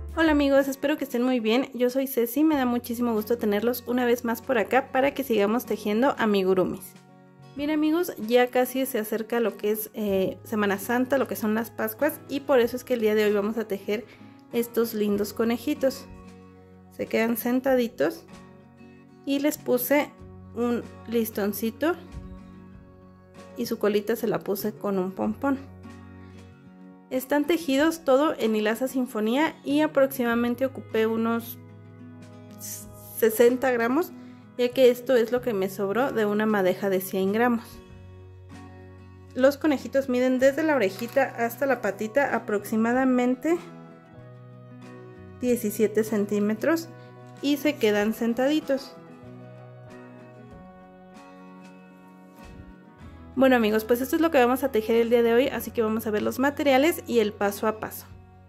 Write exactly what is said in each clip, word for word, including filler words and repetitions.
Hola amigos, espero que estén muy bien. Yo soy Ceci, me da muchísimo gusto tenerlos una vez más por acá para que sigamos tejiendo amigurumis. Bien amigos, ya casi se acerca lo que es eh, Semana Santa, lo que son las Pascuas, y por eso es que el día de hoy vamos a tejer estos lindos conejitos. Se quedan sentaditos y les puse un listoncito y su colita se la puse con un pompón. Están tejidos todo en hilaza sinfonía y aproximadamente ocupé unos sesenta gramos, ya que esto es lo que me sobró de una madeja de cien gramos. Los conejitos miden desde la orejita hasta la patita aproximadamente diecisiete centímetros y se quedan sentaditos. Bueno amigos, pues esto es lo que vamos a tejer el día de hoy, así que vamos a ver los materiales y el paso a paso.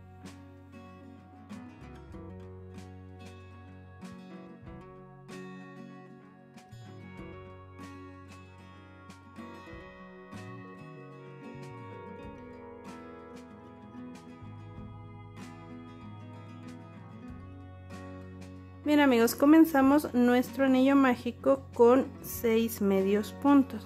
Bien amigos, comenzamos nuestro anillo mágico con seis medios puntos.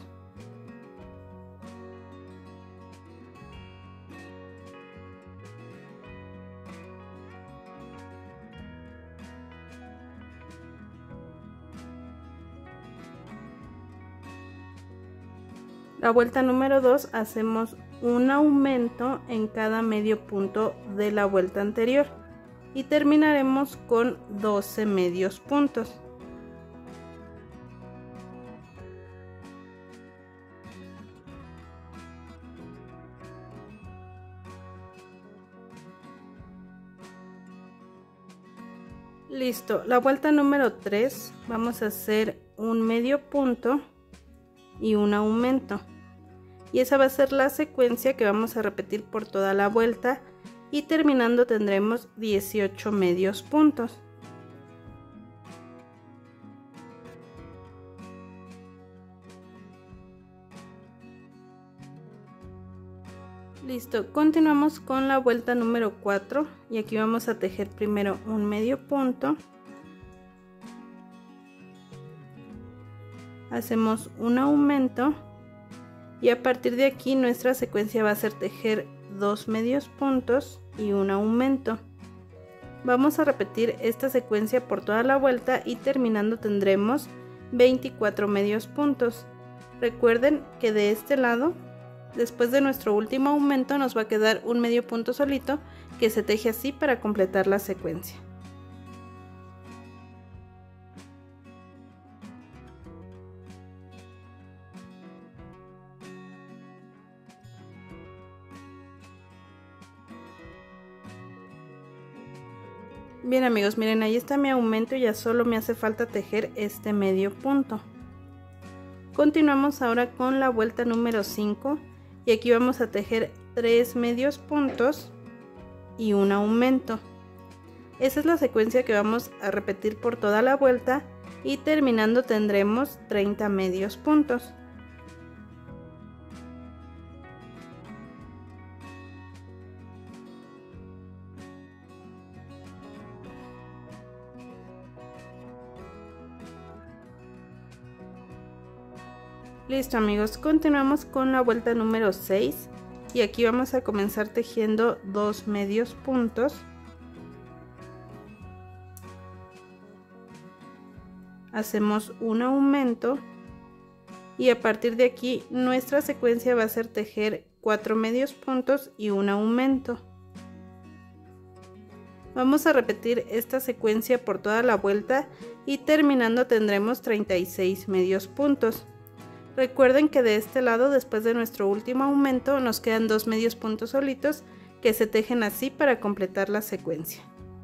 La vuelta número dos hacemos un aumento en cada medio punto de la vuelta anterior y terminaremos con doce medios puntos. Listo, la vuelta número tres vamos a hacer un medio punto y un aumento. Y esa va a ser la secuencia que vamos a repetir por toda la vuelta y terminando tendremos dieciocho medios puntos. Listo, continuamos con la vuelta número cuatro y aquí vamos a tejer primero un medio punto. Hacemos un aumento. Y a partir de aquí nuestra secuencia va a ser tejer dos medios puntos y un aumento. Vamos a repetir esta secuencia por toda la vuelta y terminando tendremos veinticuatro medios puntos. Recuerden que de este lado, después de nuestro último aumento, nos va a quedar un medio punto solito que se teje así para completar la secuencia. Bien amigos, miren, ahí está mi aumento y ya solo me hace falta tejer este medio punto. Continuamos ahora con la vuelta número cinco y aquí vamos a tejer tres medios puntos y un aumento. Esa es la secuencia que vamos a repetir por toda la vuelta y terminando tendremos treinta medios puntos. Listo amigos, continuamos con la vuelta número seis y aquí vamos a comenzar tejiendo dos medios puntos. Hacemos un aumento y a partir de aquí nuestra secuencia va a ser tejer cuatro medios puntos y un aumento. Vamos a repetir esta secuencia por toda la vuelta y terminando tendremos treinta y seis medios puntos. Recuerden que de este lado, después de nuestro último aumento, nos quedan dos medios puntos solitos que se tejen así para completar la secuencia.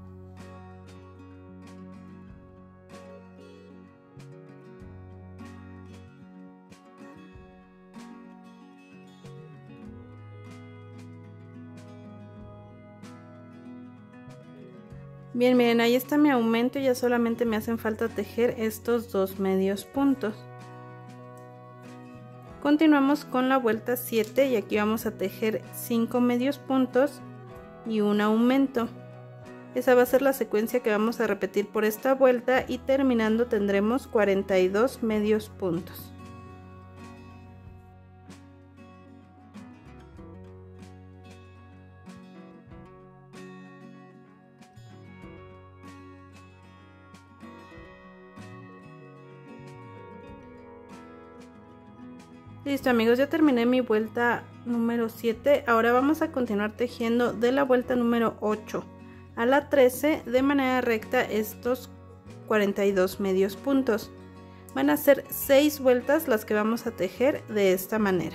Bien, miren, ahí está mi aumento y ya solamente me hacen falta tejer estos dos medios puntos. Continuamos con la vuelta siete y aquí vamos a tejer cinco medios puntos y un aumento. Esa va a ser la secuencia que vamos a repetir por esta vuelta y terminando tendremos cuarenta y dos medios puntos. Listo amigos, ya terminé mi vuelta número siete. Ahora vamos a continuar tejiendo de la vuelta número ocho a la trece de manera recta estos cuarenta y dos medios puntos. Van a ser seis vueltas las que vamos a tejer de esta manera.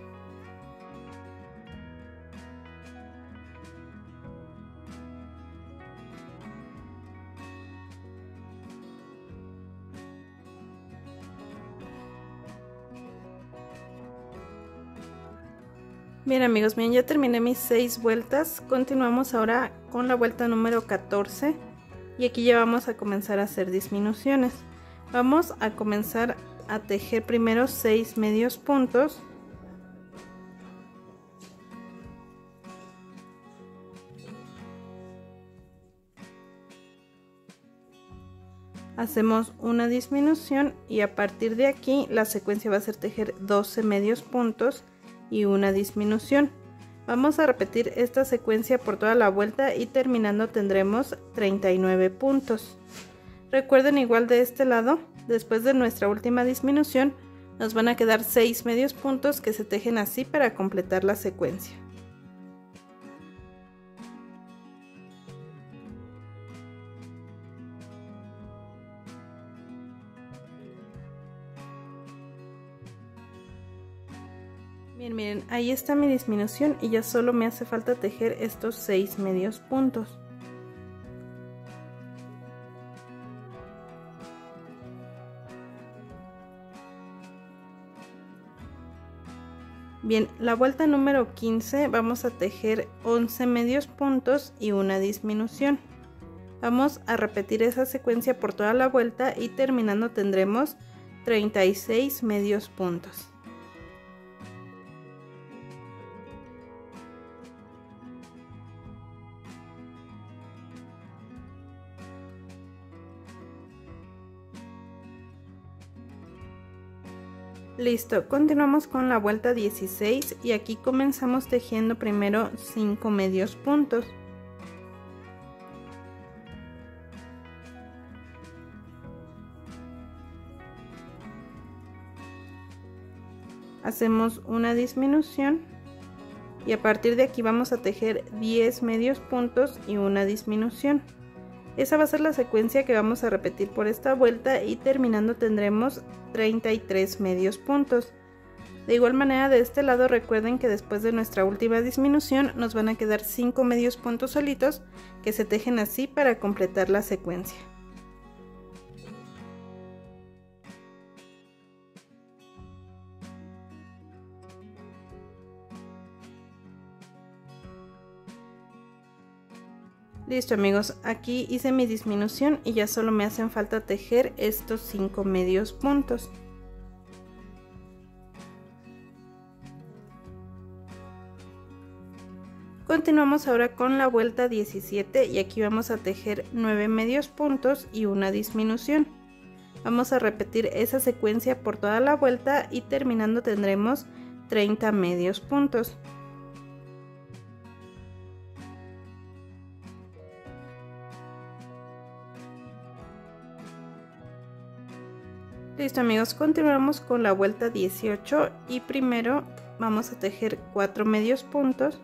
Bien amigos, bien, ya terminé mis seis vueltas. Continuamos ahora con la vuelta número catorce y aquí ya vamos a comenzar a hacer disminuciones. Vamos a comenzar a tejer primero seis medios puntos. Hacemos una disminución y a partir de aquí la secuencia va a ser tejer doce medios puntos y una disminución. Vamos a repetir esta secuencia por toda la vuelta y terminando tendremos treinta y nueve puntos. Recuerden, igual de este lado, después de nuestra última disminución nos van a quedar seis medios puntos que se tejen así para completar la secuencia. Bien, miren, ahí está mi disminución y ya solo me hace falta tejer estos seis medios puntos. Bien, la vuelta número quince vamos a tejer once medios puntos y una disminución. Vamos a repetir esa secuencia por toda la vuelta y terminando tendremos treinta y seis medios puntos. Listo, continuamos con la vuelta dieciséis y aquí comenzamos tejiendo primero cinco medios puntos. Hacemos una disminución y a partir de aquí vamos a tejer diez medios puntos y una disminución. Esa va a ser la secuencia que vamos a repetir por esta vuelta y terminando tendremos treinta y tres medios puntos. De igual manera, de este lado recuerden que después de nuestra última disminución nos van a quedar cinco medios puntos solitos que se tejen así para completar la secuencia. Listo amigos, aquí hice mi disminución y ya solo me hacen falta tejer estos cinco medios puntos. Continuamos ahora con la vuelta diecisiete y aquí vamos a tejer nueve medios puntos y una disminución. Vamos a repetir esa secuencia por toda la vuelta y terminando tendremos treinta medios puntos. Listo amigos, continuamos con la vuelta dieciocho y primero vamos a tejer cuatro medios puntos.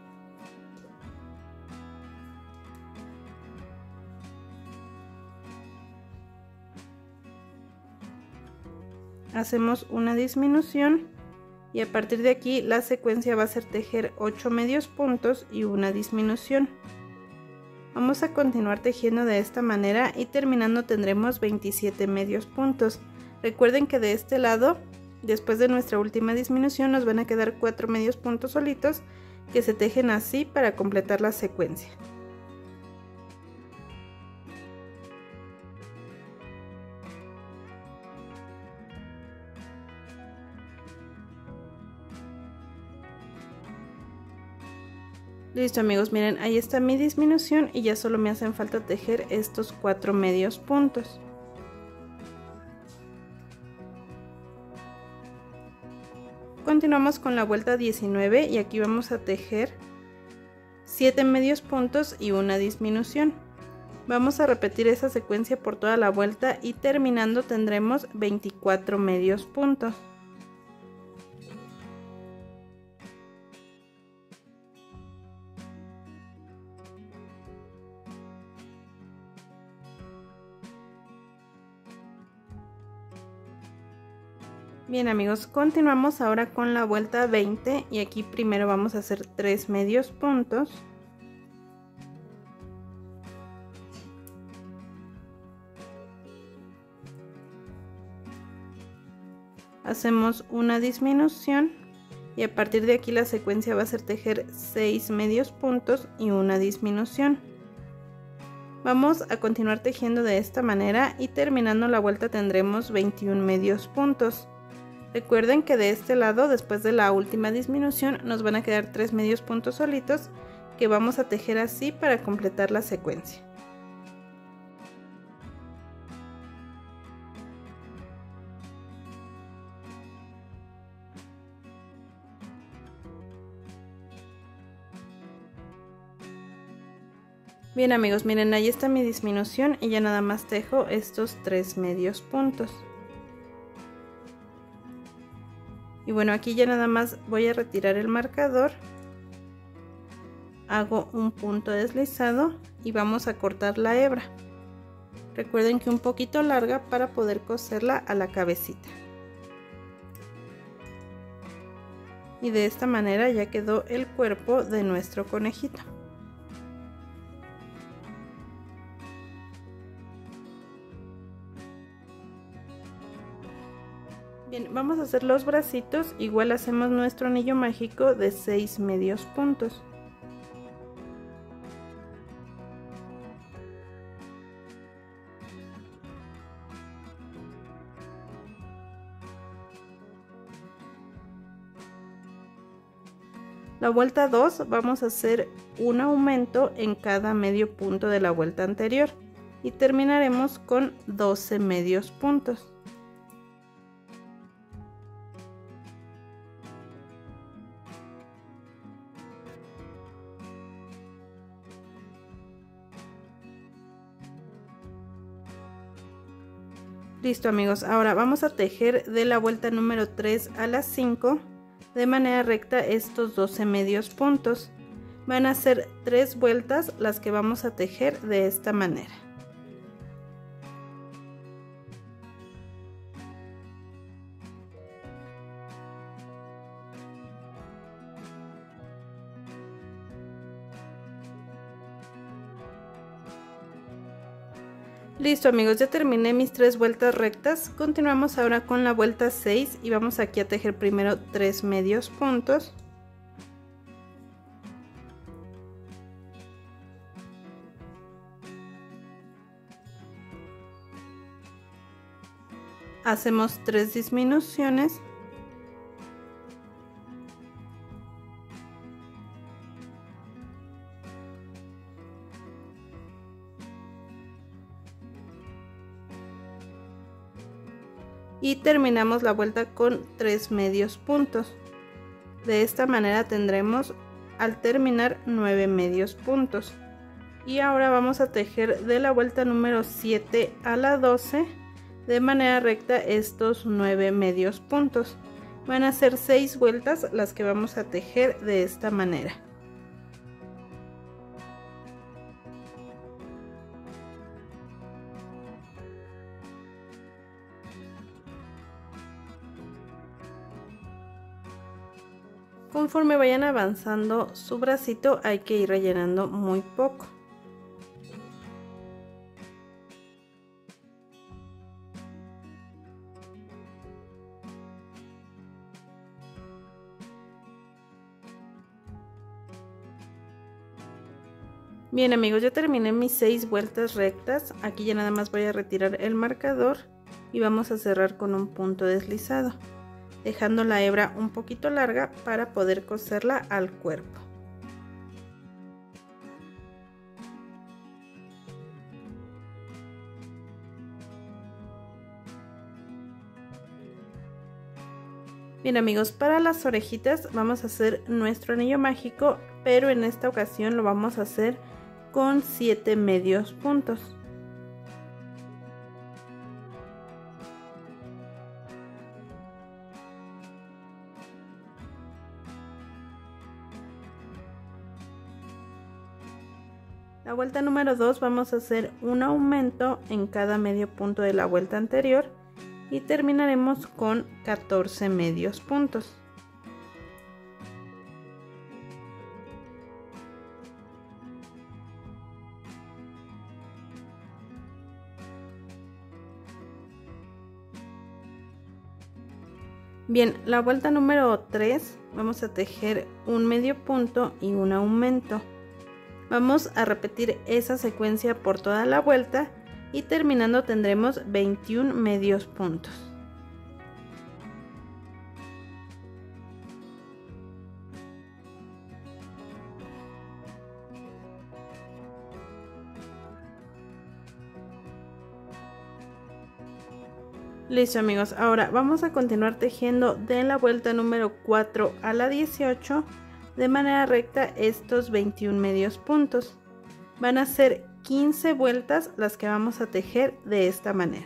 Hacemos una disminución y a partir de aquí la secuencia va a ser tejer ocho medios puntos y una disminución. Vamos a continuar tejiendo de esta manera y terminando tendremos veintisiete medios puntos. Recuerden que de este lado, después de nuestra última disminución, nos van a quedar cuatro medios puntos solitos que se tejen así para completar la secuencia. Listo amigos, miren, ahí está mi disminución y ya solo me hacen falta tejer estos cuatro medios puntos. Continuamos con la vuelta diecinueve y aquí vamos a tejer siete medios puntos y una disminución. Vamos a repetir esa secuencia por toda la vuelta y terminando tendremos veinticuatro medios puntos. Bien amigos, continuamos ahora con la vuelta veinte y aquí primero vamos a hacer tres medios puntos. Hacemos una disminución y a partir de aquí la secuencia va a ser tejer seis medios puntos y una disminución. Vamos a continuar tejiendo de esta manera y terminando la vuelta tendremos veintiún medios puntos. Recuerden que de este lado, después de la última disminución, nos van a quedar tres medios puntos solitos que vamos a tejer así para completar la secuencia. Bien amigos, miren, ahí está mi disminución y ya nada más tejo estos tres medios puntos. Y bueno, aquí ya nada más voy a retirar el marcador, hago un punto deslizado y vamos a cortar la hebra. Recuerden que un poquito larga para poder coserla a la cabecita. Y de esta manera ya quedó el cuerpo de nuestro conejito. Bien, vamos a hacer los bracitos, igual hacemos nuestro anillo mágico de seis medios puntos. La vuelta dos vamos a hacer un aumento en cada medio punto de la vuelta anterior y terminaremos con doce medios puntos. Listo amigos, ahora vamos a tejer de la vuelta número tres a la cinco de manera recta estos doce medios puntos. Van a ser tres vueltas las que vamos a tejer de esta manera. Listo amigos, ya terminé mis tres vueltas rectas. Continuamos ahora con la vuelta seis y vamos aquí a tejer primero tres medios puntos. Hacemos tres disminuciones. Y terminamos la vuelta con tres medios puntos. De esta manera tendremos al terminar nueve medios puntos. Y ahora vamos a tejer de la vuelta número siete a la doce de manera recta estos nueve medios puntos. Van a ser seis vueltas las que vamos a tejer de esta manera. Conforme vayan avanzando su bracito hay que ir rellenando muy poco. Bien amigos, ya terminé mis seis vueltas rectas. Aquí ya nada más voy a retirar el marcador y vamos a cerrar con un punto deslizado, dejando la hebra un poquito larga para poder coserla al cuerpo. Bien amigos, para las orejitas vamos a hacer nuestro anillo mágico, pero en esta ocasión lo vamos a hacer con siete medios puntos. La vuelta número dos vamos a hacer un aumento en cada medio punto de la vuelta anterior y terminaremos con catorce medios puntos. Bien, la vuelta número tres vamos a tejer un medio punto y un aumento. Vamos a repetir esa secuencia por toda la vuelta y terminando tendremos veintiún medios puntos. Listo amigos, ahora vamos a continuar tejiendo de la vuelta número cuatro a la dieciocho de manera recta estos veintiún medios puntos. Van a ser quince vueltas las que vamos a tejer de esta manera.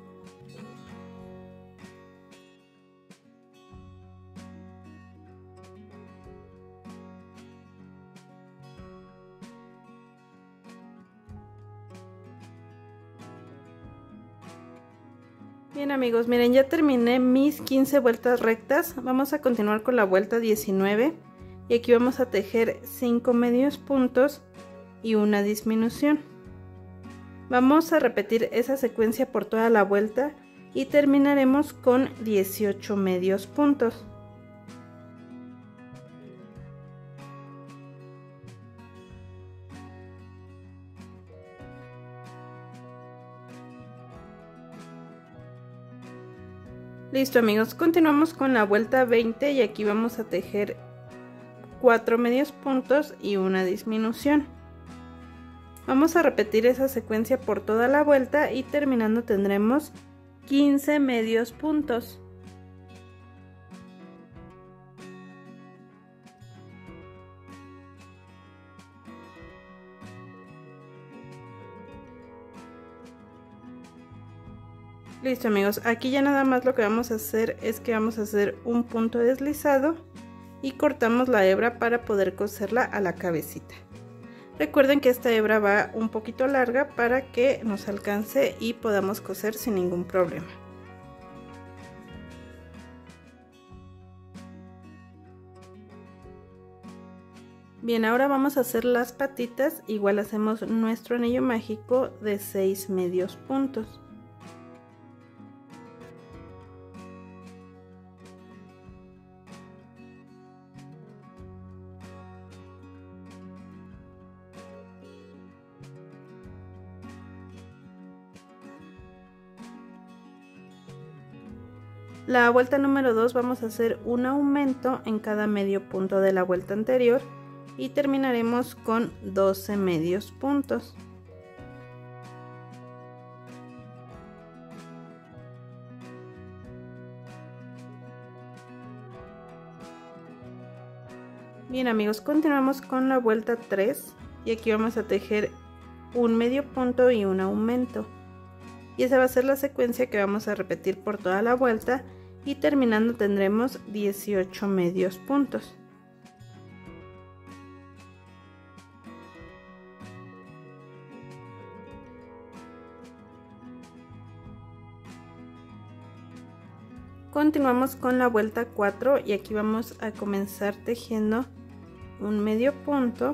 Bien amigos, miren, ya terminé mis quince vueltas rectas. Vamos a continuar con la vuelta diecinueve y aquí vamos a tejer cinco medios puntos y una disminución. Vamos a repetir esa secuencia por toda la vuelta y terminaremos con dieciocho medios puntos. Listo amigos, continuamos con la vuelta veinte y aquí vamos a tejer cuatro medios puntos y una disminución. Vamos a repetir esa secuencia por toda la vuelta y terminando tendremos quince medios puntos. Listo amigos, aquí ya nada más lo que vamos a hacer es que vamos a hacer un punto deslizado y cortamos la hebra para poder coserla a la cabecita. Recuerden que esta hebra va un poquito larga para que nos alcance y podamos coser sin ningún problema. Bien, ahora vamos a hacer las patitas. Igual hacemos nuestro anillo mágico de seis medios puntos. La vuelta número dos vamos a hacer un aumento en cada medio punto de la vuelta anterior y terminaremos con doce medios puntos. Bien amigos, continuamos con la vuelta tres y aquí vamos a tejer un medio punto y un aumento. Y esa va a ser la secuencia que vamos a repetir por toda la vuelta y terminando tendremos dieciocho medios puntos. Continuamos con la vuelta cuatro y aquí vamos a comenzar tejiendo un medio punto.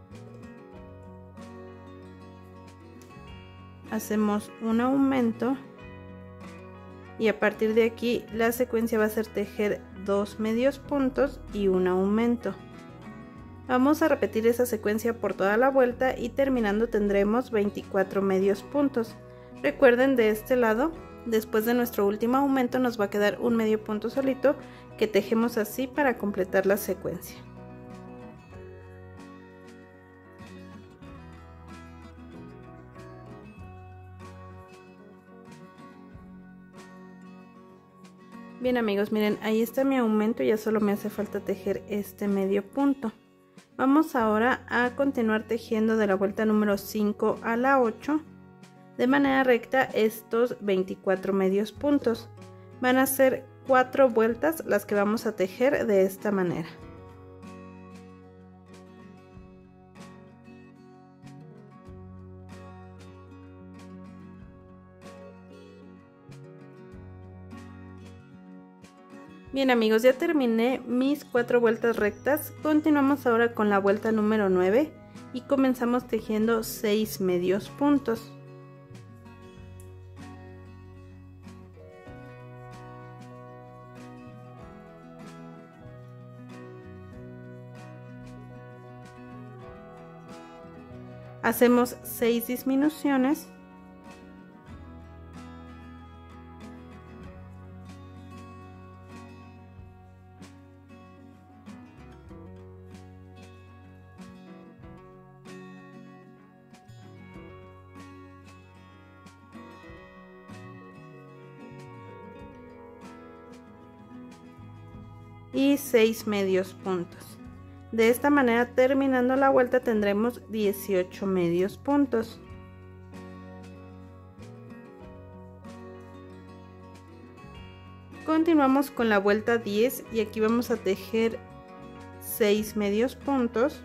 Hacemos un aumento y a partir de aquí la secuencia va a ser tejer dos medios puntos y un aumento. Vamos a repetir esa secuencia por toda la vuelta y terminando tendremos veinticuatro medios puntos. Recuerden, de este lado, después de nuestro último aumento nos va a quedar un medio punto solito que tejemos así para completar la secuencia. Bien amigos, miren, ahí está mi aumento, ya solo me hace falta tejer este medio punto. Vamos ahora a continuar tejiendo de la vuelta número cinco a la ocho de manera recta estos veinticuatro medios puntos. Van a ser cuatro vueltas las que vamos a tejer de esta manera. Bien amigos, ya terminé mis cuatro vueltas rectas. Continuamos ahora con la vuelta número nueve y comenzamos tejiendo seis medios puntos. Hacemos seis disminuciones. Y seis medios puntos. De esta manera, terminando la vuelta, tendremos dieciocho medios puntos. Continuamos con la vuelta diez y aquí vamos a tejer seis medios puntos.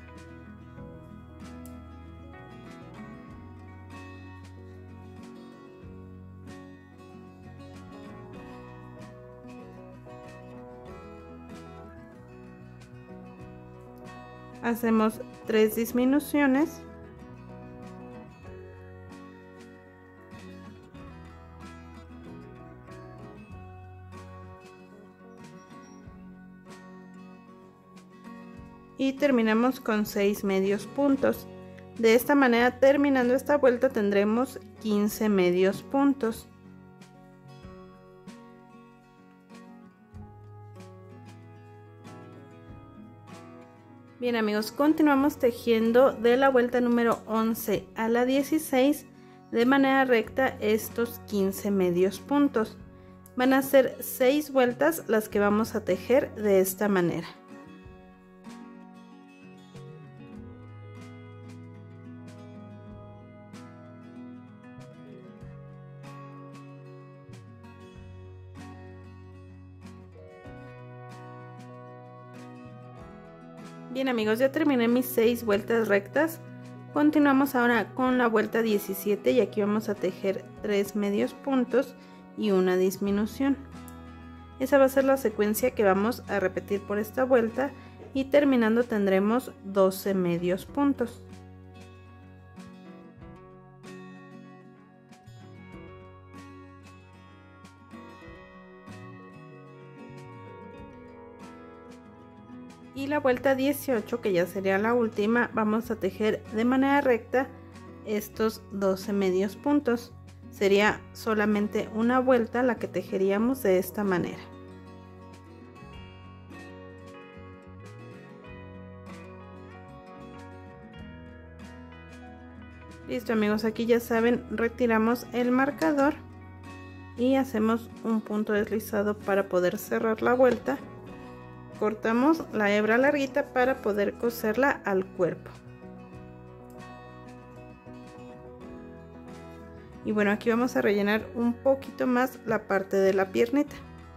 Hacemos tres disminuciones. Y terminamos con seis medios puntos. De esta manera, terminando esta vuelta, tendremos quince medios puntos. Bien amigos, continuamos tejiendo de la vuelta número once a la dieciséis de manera recta estos quince medios puntos. Van a ser seis vueltas las que vamos a tejer de esta manera. Bien amigos, ya terminé mis seis vueltas rectas. Continuamos ahora con la vuelta diecisiete y aquí vamos a tejer tres medios puntos y una disminución. Esa va a ser la secuencia que vamos a repetir por esta vuelta y terminando tendremos doce medios puntos. Y la vuelta dieciocho, que ya sería la última, vamos a tejer de manera recta estos doce medios puntos. Sería solamente una vuelta la que tejeríamos de esta manera. Listo amigos, aquí ya saben, retiramos el marcador y hacemos un punto deslizado para poder cerrar la vuelta. Cortamos la hebra larguita para poder coserla al cuerpo. Y bueno, aquí vamos a rellenar un poquito más la parte de la piernita.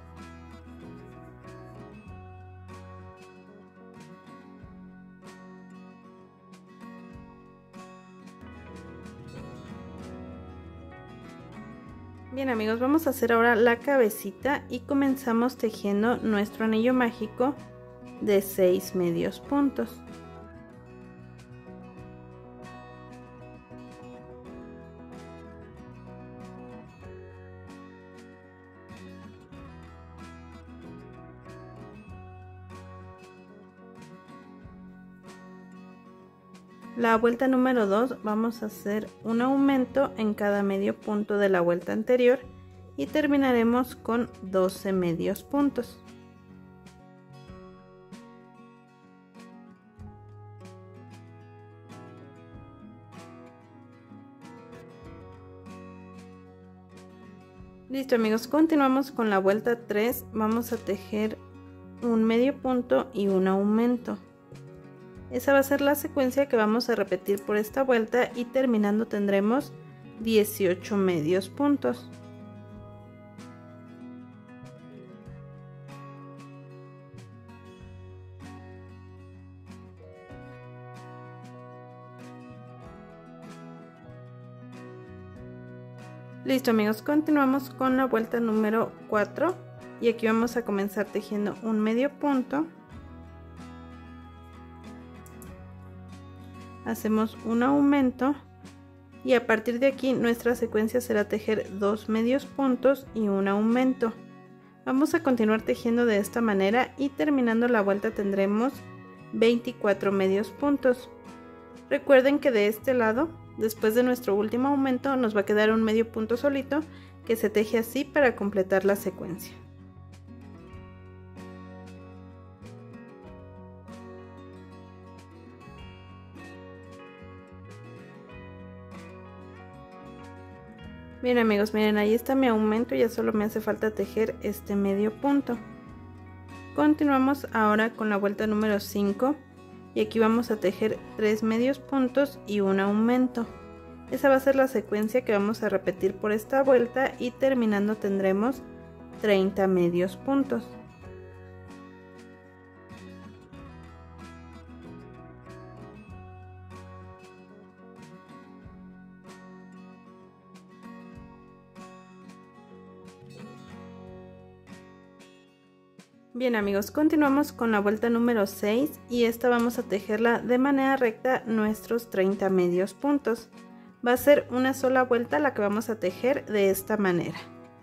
Bien amigos, vamos a hacer ahora la cabecita y comenzamos tejiendo nuestro anillo mágico de seis medios puntos. La vuelta número dos vamos a hacer un aumento en cada medio punto de la vuelta anterior y terminaremos con doce medios puntos. Listo amigos, continuamos con la vuelta tres. Vamos a tejer un medio punto y un aumento. Esa va a ser la secuencia que vamos a repetir por esta vuelta y terminando tendremos dieciocho medios puntos. Listo amigos, continuamos con la vuelta número cuatro y aquí vamos a comenzar tejiendo un medio punto, hacemos un aumento y a partir de aquí nuestra secuencia será tejer dos medios puntos y un aumento. Vamos a continuar tejiendo de esta manera y terminando la vuelta tendremos veinticuatro medios puntos. Recuerden que de este lado, después de nuestro último aumento, nos va a quedar un medio punto solito que se teje así para completar la secuencia. Bien amigos, miren, ahí está mi aumento, ya solo me hace falta tejer este medio punto. Continuamos ahora con la vuelta número cinco. Y aquí vamos a tejer tres medios puntos y un aumento. Esa va a ser la secuencia que vamos a repetir por esta vuelta y terminando tendremos treinta medios puntos. Bien amigos, continuamos con la vuelta número seis y esta vamos a tejerla de manera recta nuestros treinta medios puntos. Va a ser una sola vuelta la que vamos a tejer de esta manera.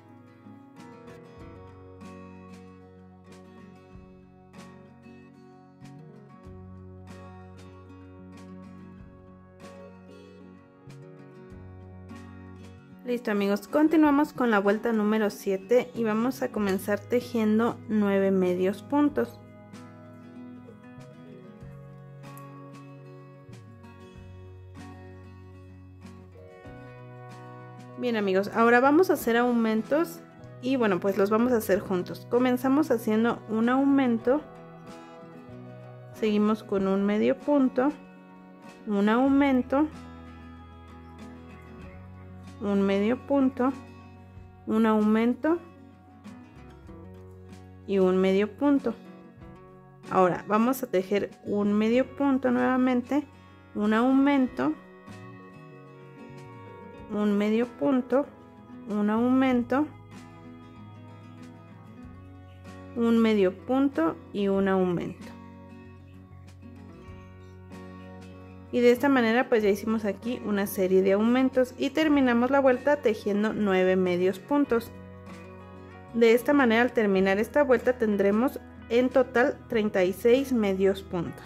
Listo amigos, continuamos con la vuelta número siete y vamos a comenzar tejiendo nueve medios puntos. Bien amigos, ahora vamos a hacer aumentos y bueno, pues los vamos a hacer juntos. Comenzamos haciendo un aumento, seguimos con un medio punto, un aumento, un medio punto, un aumento y un medio punto. Ahora vamos a tejer un medio punto nuevamente, un aumento, un medio punto, un aumento, un medio punto y un aumento. Y de esta manera pues ya hicimos aquí una serie de aumentos y terminamos la vuelta tejiendo nueve medios puntos. De esta manera al terminar esta vuelta tendremos en total treinta y seis medios puntos.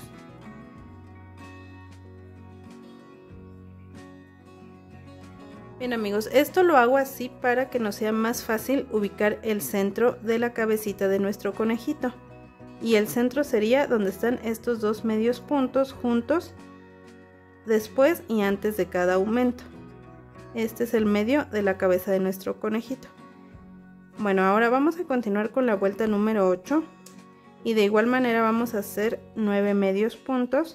Bien amigos, esto lo hago así para que nos sea más fácil ubicar el centro de la cabecita de nuestro conejito. Y el centro sería donde están estos dos medios puntos juntos, después y antes de cada aumento. Este es el medio de la cabeza de nuestro conejito. Bueno, ahora vamos a continuar con la vuelta número ocho y de igual manera vamos a hacer nueve medios puntos.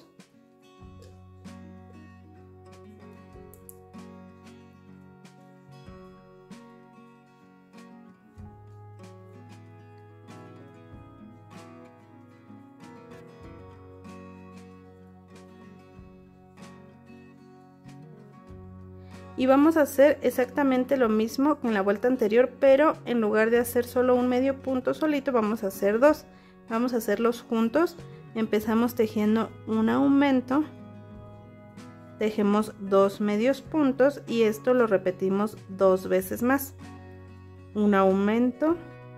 Y vamos a hacer exactamente lo mismo que en la vuelta anterior, pero en lugar de hacer solo un medio punto solito vamos a hacer dos. Vamos a hacerlos juntos. Empezamos tejiendo un aumento, tejemos dos medios puntos y esto lo repetimos dos veces más. Un aumento,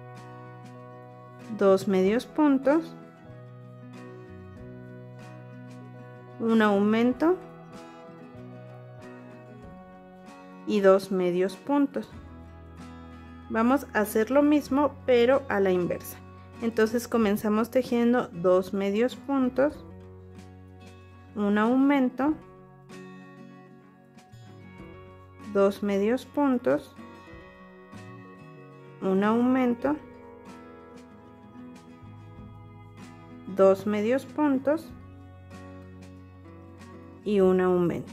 dos medios puntos, un aumento y dos medios puntos. Vamos a hacer lo mismo pero a la inversa. Entonces comenzamos tejiendo dos medios puntos, un aumento, dos medios puntos, un aumento, dos medios puntos y un aumento.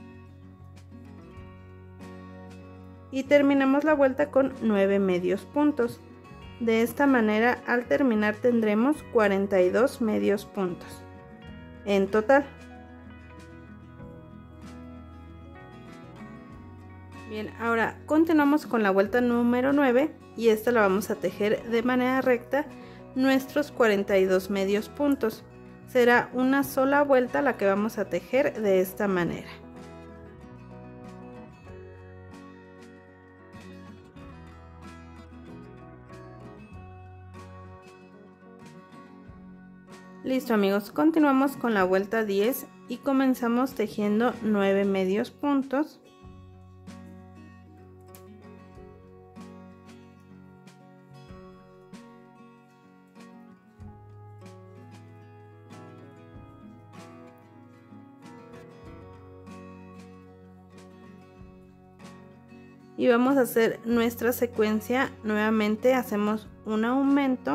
Y terminamos la vuelta con nueve medios puntos. De esta manera, al terminar tendremos cuarenta y dos medios puntos en total. Bien, ahora continuamos con la vuelta número nueve y esta la vamos a tejer de manera recta nuestros cuarenta y dos medios puntos. Será una sola vuelta la que vamos a tejer de esta manera. Listo amigos, continuamos con la vuelta diez y comenzamos tejiendo nueve medios puntos. Y vamos a hacer nuestra secuencia nuevamente, hacemos un aumento.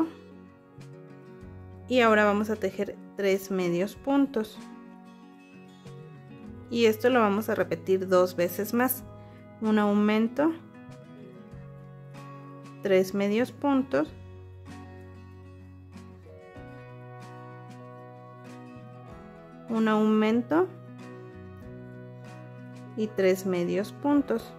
Y ahora vamos a tejer tres medios puntos. Y esto lo vamos a repetir dos veces más. Un aumento, tres medios puntos, un aumento y tres medios puntos.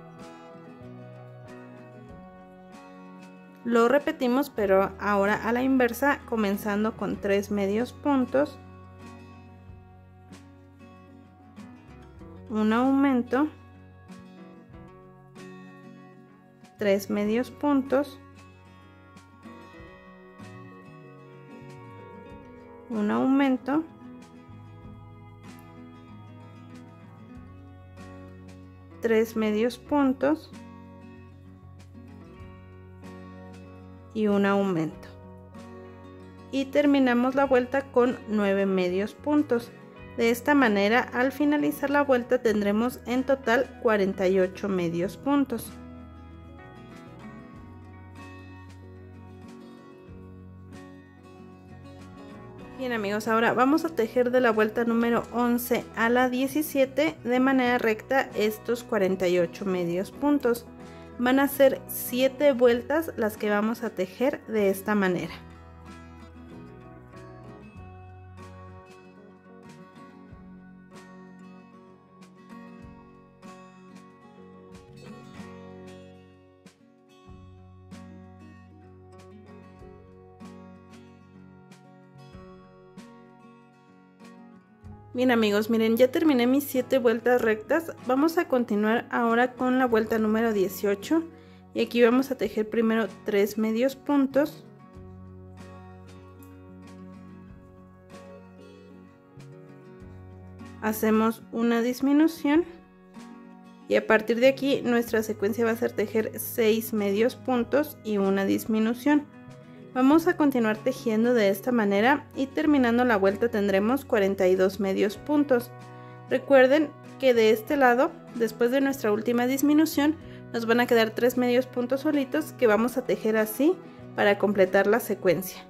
Lo repetimos, pero ahora a la inversa, comenzando con tres medios puntos, un aumento, tres medios puntos, un aumento, tres medios puntos y un aumento. Y terminamos la vuelta con nueve medios puntos. De esta manera, al finalizar la vuelta tendremos en total cuarenta y ocho medios puntos. Bien amigos, ahora vamos a tejer de la vuelta número once a la diecisiete de manera recta estos cuarenta y ocho medios puntos. Van a ser siete vueltas las que vamos a tejer de esta manera. Bien amigos, miren, ya terminé mis siete vueltas rectas. Vamos a continuar ahora con la vuelta número dieciocho y aquí vamos a tejer primero tres medios puntos, hacemos una disminución y a partir de aquí nuestra secuencia va a ser tejer seis medios puntos y una disminución. Vamos a continuar tejiendo de esta manera y terminando la vuelta tendremos cuarenta y dos medios puntos. Recuerden que de este lado, después de nuestra última disminución, nos van a quedar tres medios puntos solitos que vamos a tejer así para completar la secuencia.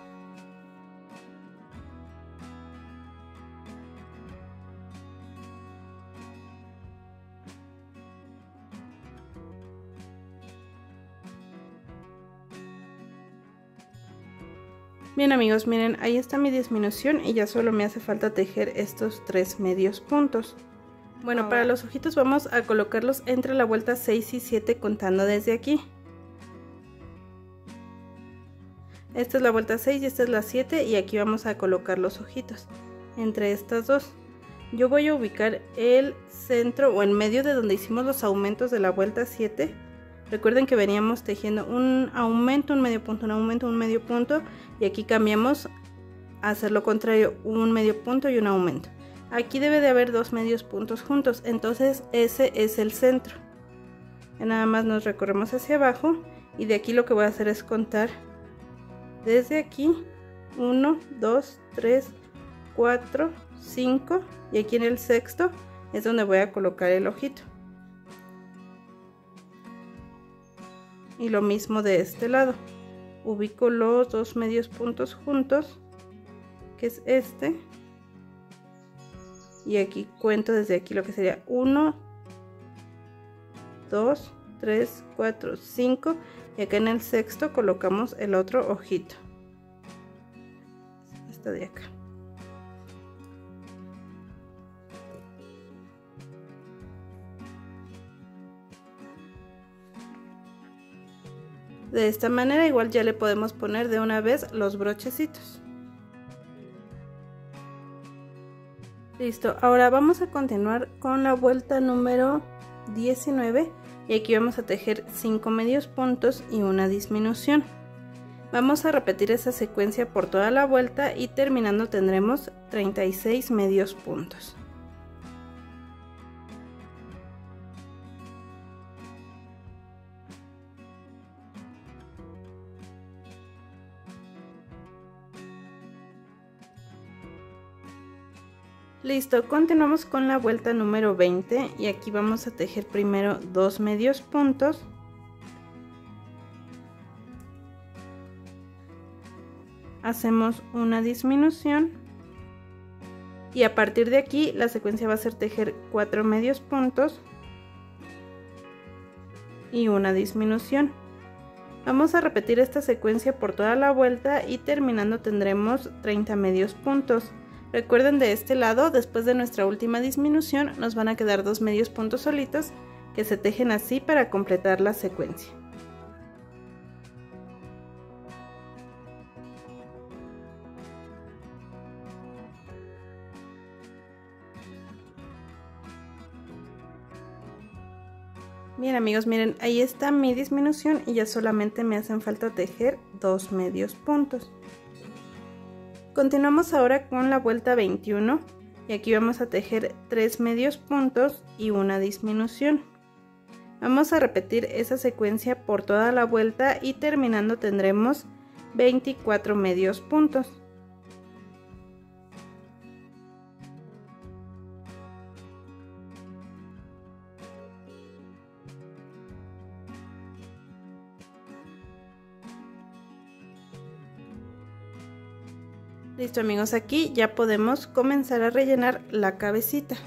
Bien amigos, miren, ahí está mi disminución y ya solo me hace falta tejer estos tres medios puntos. Bueno, ahora, para los ojitos vamos a colocarlos entre la vuelta seis y siete contando desde aquí. Esta es la vuelta seis y esta es la siete y aquí vamos a colocar los ojitos entre estas dos. Yo voy a ubicar el centro o en medio de donde hicimos los aumentos de la vuelta siete. Recuerden que veníamos tejiendo un aumento, un medio punto, un aumento, un medio punto y aquí cambiamos a hacer lo contrario, un medio punto y un aumento. Aquí debe de haber dos medios puntos juntos, entonces ese es el centro. Ya nada más nos recorremos hacia abajo y de aquí lo que voy a hacer es contar desde aquí uno, dos, tres, cuatro, cinco y aquí en el sexto es donde voy a colocar el ojito. Y lo mismo de este lado. Ubico los dos medios puntos juntos, que es este. Y aquí cuento desde aquí lo que sería uno, dos, tres, cuatro, cinco. Y acá en el sexto colocamos el otro ojito. Esta de acá. De esta manera igual ya le podemos poner de una vez los brochecitos. Listo, ahora vamos a continuar con la vuelta número diecinueve y aquí vamos a tejer cinco medios puntos y una disminución. Vamos a repetir esa secuencia por toda la vuelta y terminando tendremos treinta y seis medios puntos. Listo, continuamos con la vuelta número veinte y aquí vamos a tejer primero dos medios puntos. Hacemos una disminución y a partir de aquí la secuencia va a ser tejer cuatro medios puntos y una disminución. Vamos a repetir esta secuencia por toda la vuelta y terminando tendremos treinta medios puntos. Recuerden, de este lado, después de nuestra última disminución, nos van a quedar dos medios puntos solitos que se tejen así para completar la secuencia. Bien amigos, miren, ahí está mi disminución y ya solamente me hacen falta tejer dos medios puntos. Continuamos ahora con la vuelta veintiuno y aquí vamos a tejer tres medios puntos y una disminución. Vamos a repetir esa secuencia por toda la vuelta y terminando tendremos veinticuatro medios puntos. Listo amigos, aquí ya podemos comenzar a rellenar la cabecita.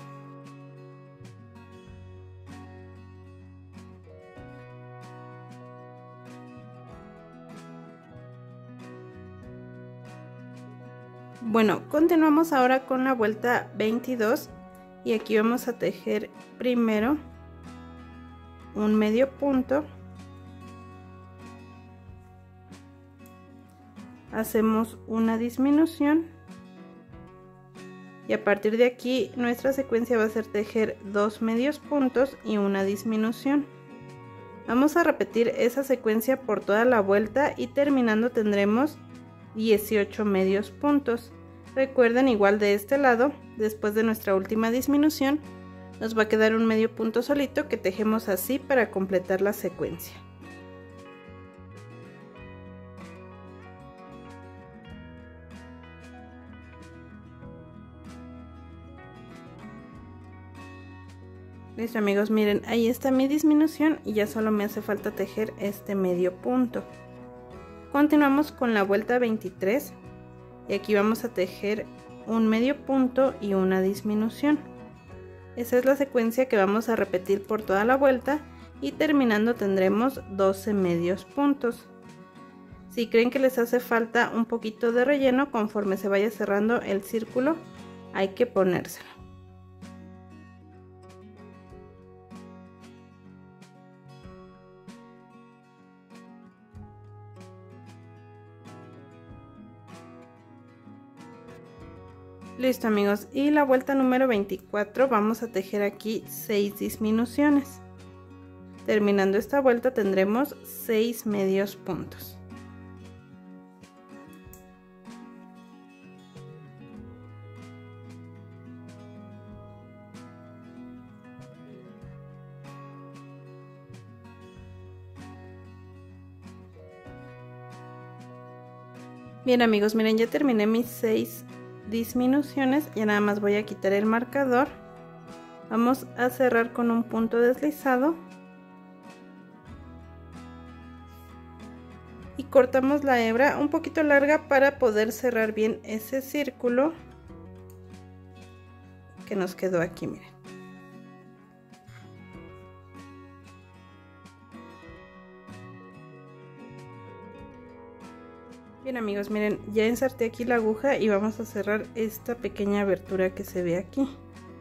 Bueno, continuamos ahora con la vuelta veintidós y aquí vamos a tejer primero un medio punto. Hacemos una disminución y a partir de aquí nuestra secuencia va a ser tejer dos medios puntos y una disminución. Vamos a repetir esa secuencia por toda la vuelta y terminando tendremos dieciocho medios puntos. Recuerden, igual de este lado, después de nuestra última disminución nos va a quedar un medio punto solito que tejemos así para completar la secuencia. Listo amigos, miren, ahí está mi disminución y ya solo me hace falta tejer este medio punto. Continuamos con la vuelta veintitrés y aquí vamos a tejer un medio punto y una disminución. Esa es la secuencia que vamos a repetir por toda la vuelta y terminando tendremos doce medios puntos. Si creen que les hace falta un poquito de relleno conforme se vaya cerrando el círculo, hay que ponérselo. Listo amigos, y la vuelta número veinticuatro vamos a tejer aquí seis disminuciones. Terminando esta vuelta tendremos seis medios puntos. Bien amigos, miren, ya terminé mis seis disminuciones, ya nada más voy a quitar el marcador. Vamos a cerrar con un punto deslizado y cortamos la hebra un poquito larga para poder cerrar bien ese círculo que nos quedó aquí, miren. Bien amigos, miren, ya inserté aquí la aguja y vamos a cerrar esta pequeña abertura que se ve aquí.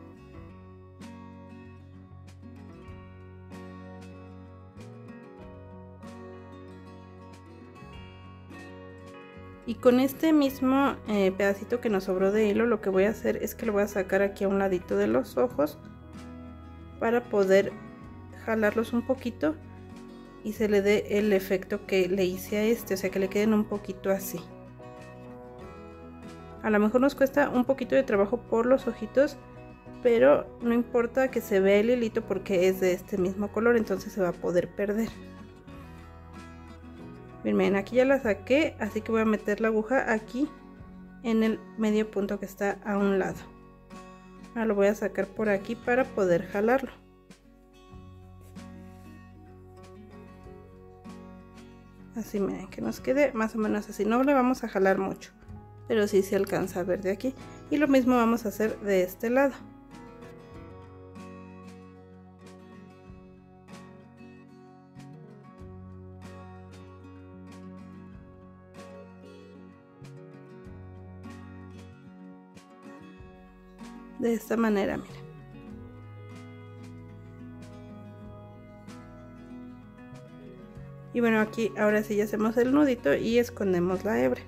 Y con este mismo eh, pedacito que nos sobró de hilo, lo que voy a hacer es que lo voy a sacar aquí a un ladito de los ojos para poder jalarlos un poquito y se le dé el efecto que le hice a este, o sea que le queden un poquito así. A lo mejor nos cuesta un poquito de trabajo por los ojitos, pero no importa que se vea el hilito porque es de este mismo color, entonces se va a poder perder. Miren, aquí ya la saqué, así que voy a meter la aguja aquí en el medio punto que está a un lado. Ahora lo voy a sacar por aquí para poder jalarlo. Así, miren, que nos quede más o menos así. No le vamos a jalar mucho, pero sí se alcanza a ver de aquí. Y lo mismo vamos a hacer de este lado. De esta manera, miren. Y bueno, aquí ahora sí ya hacemos el nudito y escondemos la hebra.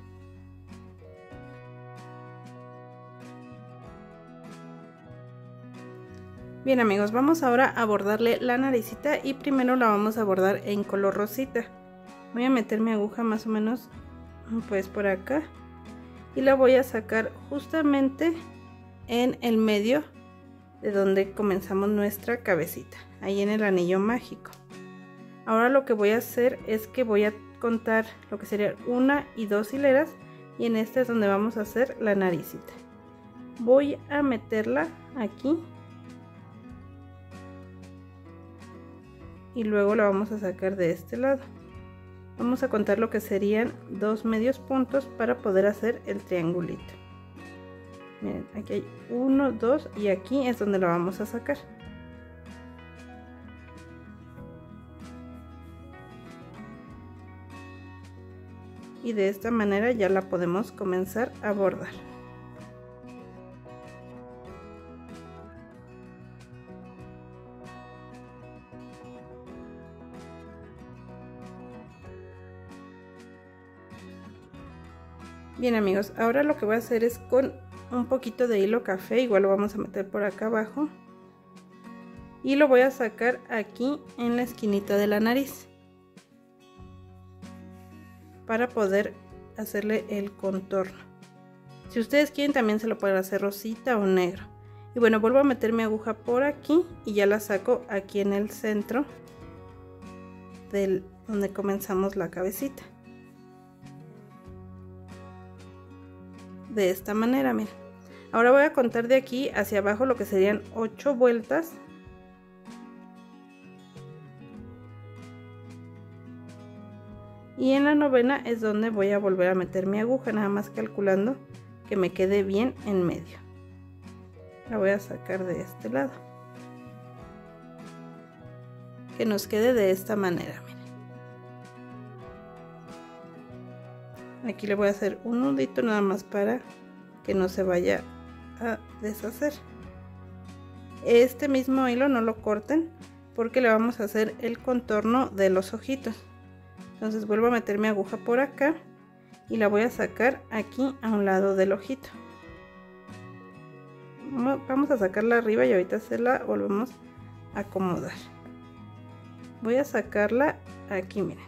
Bien amigos, vamos ahora a bordarle la naricita y primero la vamos a bordar en color rosita. Voy a meter mi aguja más o menos pues por acá y la voy a sacar justamente en el medio de donde comenzamos nuestra cabecita, ahí en el anillo mágico. Ahora lo que voy a hacer es que voy a contar lo que serían una y dos hileras y en esta es donde vamos a hacer la naricita. Voy a meterla aquí y luego la vamos a sacar de este lado. Vamos a contar lo que serían dos medios puntos para poder hacer el triangulito. Miren, aquí hay uno, dos y aquí es donde la vamos a sacar. Y de esta manera ya la podemos comenzar a bordar. Bien amigos, ahora lo que voy a hacer es con un poquito de hilo café, igual lo vamos a meter por acá abajo y lo voy a sacar aquí en la esquinita de la nariz para poder hacerle el contorno. Si ustedes quieren también se lo pueden hacer rosita o negro. Y bueno, vuelvo a meter mi aguja por aquí y ya la saco aquí en el centro del donde comenzamos la cabecita. De esta manera, miren. Ahora voy a contar de aquí hacia abajo lo que serían ocho vueltas. Y en la novena es donde voy a volver a meter mi aguja, nada más calculando que me quede bien en medio. La voy a sacar de este lado. Que nos quede de esta manera, miren. Aquí le voy a hacer un nudito nada más para que no se vaya a deshacer. Este mismo hilo no lo corten porque le vamos a hacer el contorno de los ojitos. Entonces vuelvo a meter mi aguja por acá y la voy a sacar aquí a un lado del ojito. Vamos a sacarla arriba y ahorita se la volvemos a acomodar. Voy a sacarla aquí, miren.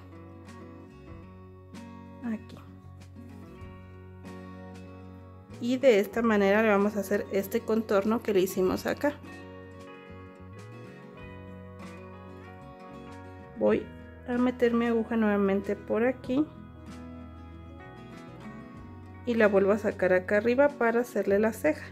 Aquí. Y de esta manera le vamos a hacer este contorno que le hicimos acá. Voy a meter mi aguja nuevamente por aquí y la vuelvo a sacar acá arriba para hacerle la ceja.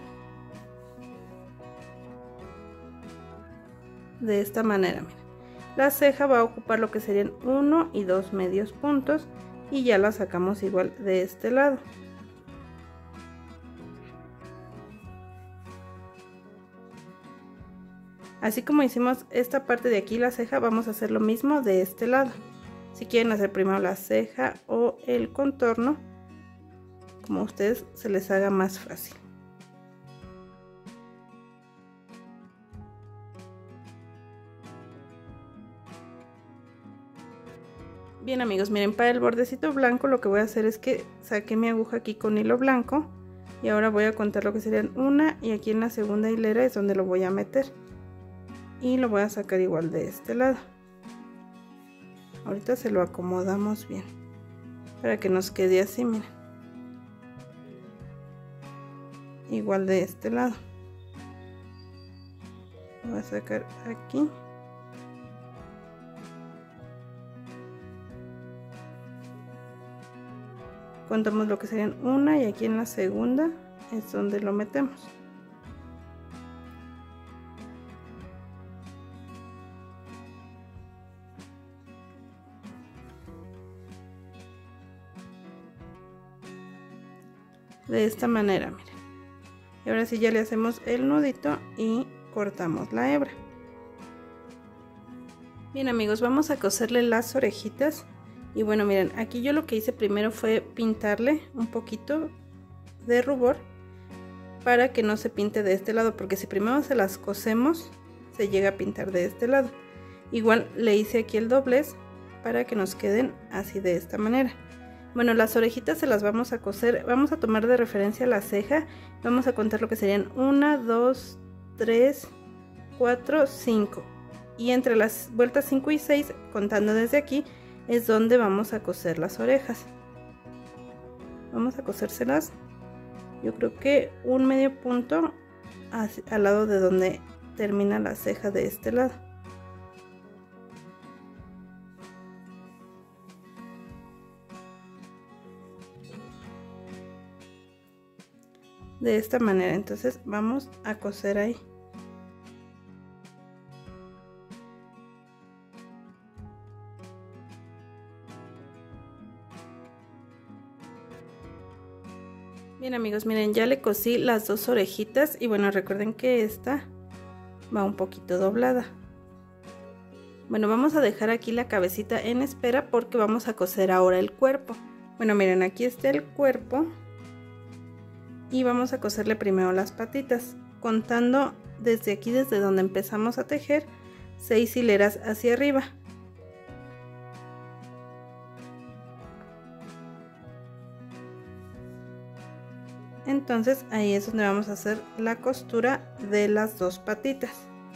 De esta manera, miren. La ceja va a ocupar lo que serían uno y dos medios puntos y ya la sacamos igual de este lado. Así como hicimos esta parte de aquí, la ceja, vamos a hacer lo mismo de este lado. Si quieren hacer primero la ceja o el contorno, como a ustedes se les haga más fácil. Bien amigos, miren, para el bordecito blanco lo que voy a hacer es que saqué mi aguja aquí con hilo blanco y ahora voy a contar lo que serían una, y aquí en la segunda hilera es donde lo voy a meter y lo voy a sacar igual de este lado. Ahorita se lo acomodamos bien para que nos quede así, miren, igual de este lado. Lo voy a sacar aquí. Contamos lo que serían una y aquí en la segunda es donde lo metemos. De esta manera, miren. Y ahora sí ya le hacemos el nudito y cortamos la hebra. Bien amigos, vamos a coserle las orejitas. Y bueno, miren, aquí yo lo que hice primero fue pintarle un poquito de rubor para que no se pinte de este lado, porque si primero se las cosemos se llega a pintar de este lado. Igual le hice aquí el doblez para que nos queden así de esta manera. Bueno, las orejitas se las vamos a coser, vamos a tomar de referencia la ceja, vamos a contar lo que serían una, dos, tres, cuatro, cinco, y entre las vueltas cinco y seis, contando desde aquí, es donde vamos a coser las orejas. Vamos a cosérselas, yo creo que un medio punto hacia, al lado de donde termina la ceja de este lado. De esta manera, entonces vamos a coser ahí. Bien amigos, miren, ya le cosí las dos orejitas y bueno, recuerden que esta va un poquito doblada. Bueno, vamos a dejar aquí la cabecita en espera porque vamos a coser ahora el cuerpo. Bueno, miren, aquí está el cuerpo y vamos a coserle primero las patitas, contando desde aquí, desde donde empezamos a tejer, seis hileras hacia arriba. Entonces ahí es donde vamos a hacer la costura de las dos patitas.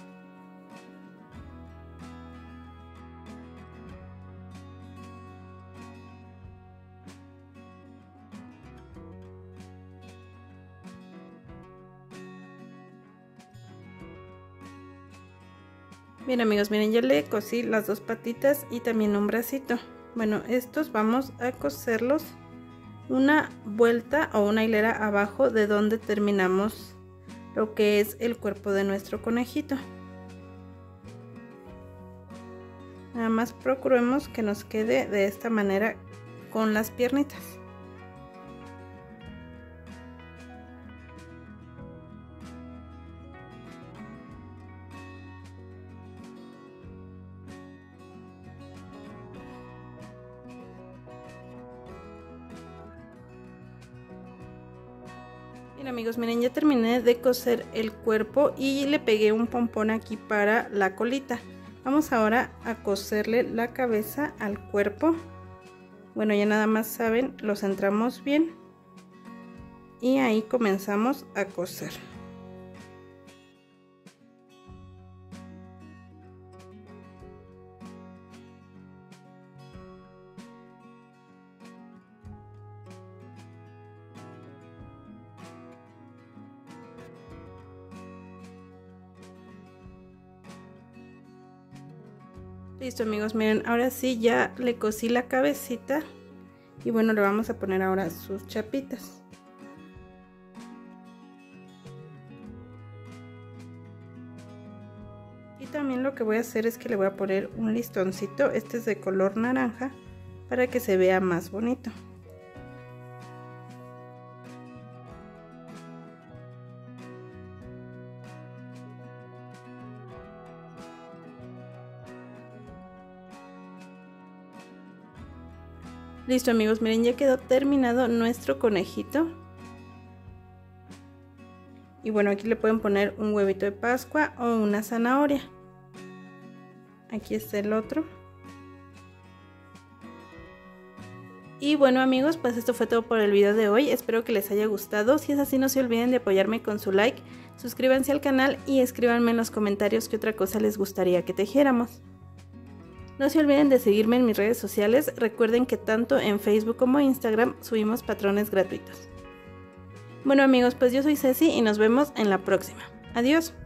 Bien amigos, miren, ya le cosí las dos patitas y también un bracito. Bueno, estos vamos a coserlos una vuelta o una hilera abajo de donde terminamos lo que es el cuerpo de nuestro conejito. Nada más procuremos que nos quede de esta manera con las piernitas. Bien amigos, miren, ya terminé de coser el cuerpo y le pegué un pompón aquí para la colita. Vamos ahora a coserle la cabeza al cuerpo. Bueno, ya nada más saben, lo centramos bien y ahí comenzamos a coser. Listo amigos, miren, ahora sí ya le cosí la cabecita y bueno, le vamos a poner ahora sus chapitas. Y también lo que voy a hacer es que le voy a poner un listoncito, este es de color naranja, para que se vea más bonito. Listo amigos, miren, ya quedó terminado nuestro conejito. Y bueno, aquí le pueden poner un huevito de Pascua o una zanahoria. Aquí está el otro. Y bueno amigos, pues esto fue todo por el video de hoy. Espero que les haya gustado. Si es así, no se olviden de apoyarme con su like. Suscríbanse al canal y escríbanme en los comentarios qué otra cosa les gustaría que tejiéramos. No se olviden de seguirme en mis redes sociales. Recuerden que tanto en Facebook como Instagram subimos patrones gratuitos. Bueno amigos, pues yo soy Ceci y nos vemos en la próxima. Adiós.